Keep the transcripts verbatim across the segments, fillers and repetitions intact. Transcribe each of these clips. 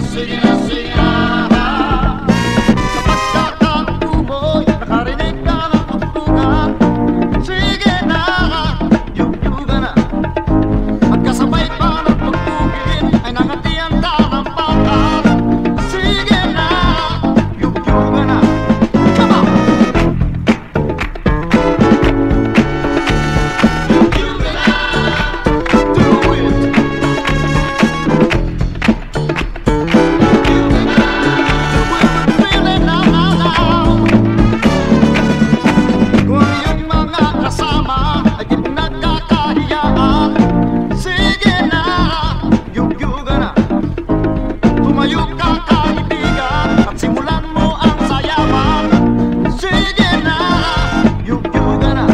sige na, sige na. Kapag kakaupo mo'y nakarinig ka ng tugtugan, sige na, yugyugan na. Magkasabay pa ng pagtugin ay nangatian ka ng pakat. Sige na, yugyugan na. Come on! Yugyugan na, do it. Yugyugan na, the way we're feeling now, now, now. Kung iyong mga kasama ay di nagkakahiyaan, sige na, yugyugan na. Tumayo ka kaibigan at simulan mo ang sayawan. Sige na, yugyugan na.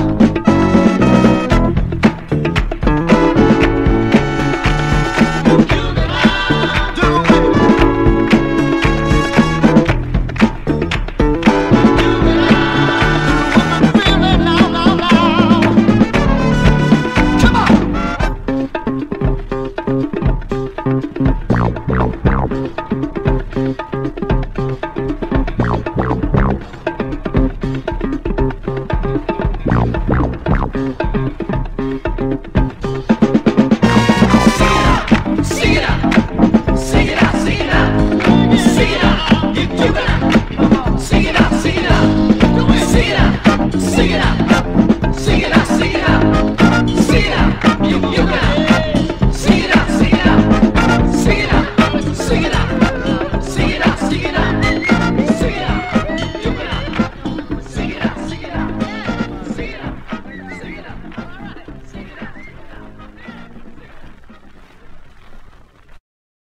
Yugyugan na, do it. Yugyugan na, do what we're feeling now, now, now. Come on!